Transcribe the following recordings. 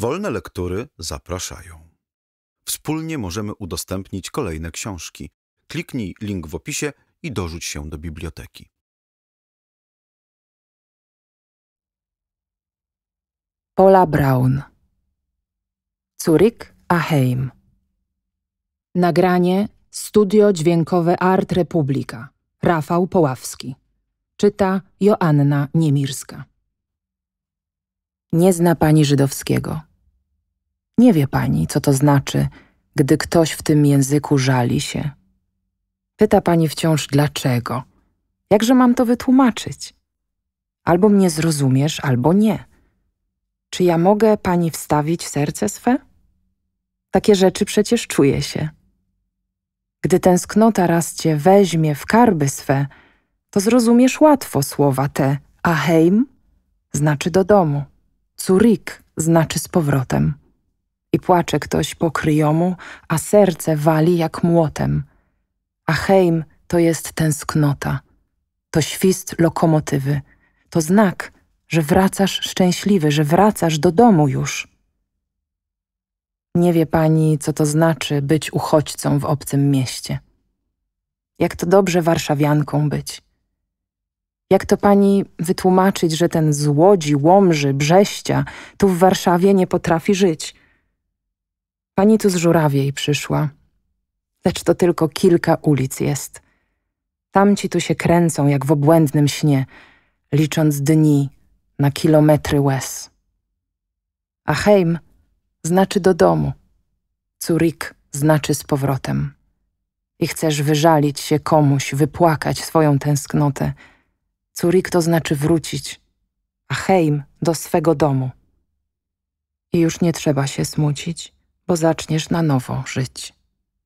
Wolne lektury zapraszają. Wspólnie możemy udostępnić kolejne książki. Kliknij link w opisie i dorzuć się do biblioteki. Paula Braun. Zurich a Heim. Nagranie Studio Dźwiękowe Art Republika. Rafał Poławski. Czyta Joanna Niemirska. Nie zna pani żydowskiego. Nie wie pani, co to znaczy, gdy ktoś w tym języku żali się. Pyta pani wciąż dlaczego. Jakże mam to wytłumaczyć? Albo mnie zrozumiesz, albo nie. Czy ja mogę pani wstawić w serce swe? Takie rzeczy przecież czuje się. Gdy tęsknota raz cię weźmie w karby swe, to zrozumiesz łatwo słowa te, a heim znaczy do domu, Zurich znaczy z powrotem. I płacze ktoś po kryjomu, a serce wali jak młotem. A heim to jest tęsknota, to świst lokomotywy, to znak, że wracasz szczęśliwy, że wracasz do domu już. Nie wie pani, co to znaczy być uchodźcą w obcym mieście. Jak to dobrze warszawianką być. Jak to pani wytłumaczyć, że ten z Łodzi, Łomży, Brześcia tu w Warszawie nie potrafi żyć? Pani tu z Żurawiej przyszła, lecz to tylko kilka ulic jest. Tamci tu się kręcą jak w obłędnym śnie, licząc dni na kilometry łez. A heim znaczy do domu, Zurich znaczy z powrotem. I chcesz wyżalić się komuś, wypłakać swoją tęsknotę. Zurich to znaczy wrócić, a heim do swego domu. I już nie trzeba się smucić, bo zaczniesz na nowo żyć.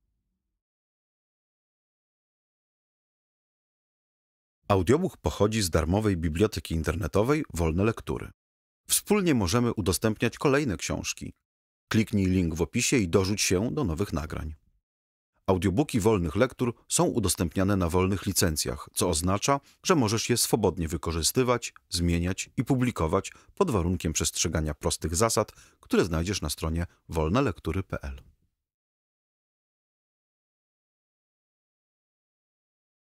Audiobook pochodzi z darmowej biblioteki internetowej Wolne Lektury. Wspólnie możemy udostępniać kolejne książki. Kliknij link w opisie i dorzuć się do nowych nagrań. Audiobooki wolnych lektur są udostępniane na wolnych licencjach, co oznacza, że możesz je swobodnie wykorzystywać, zmieniać i publikować pod warunkiem przestrzegania prostych zasad, które znajdziesz na stronie wolnelektury.pl.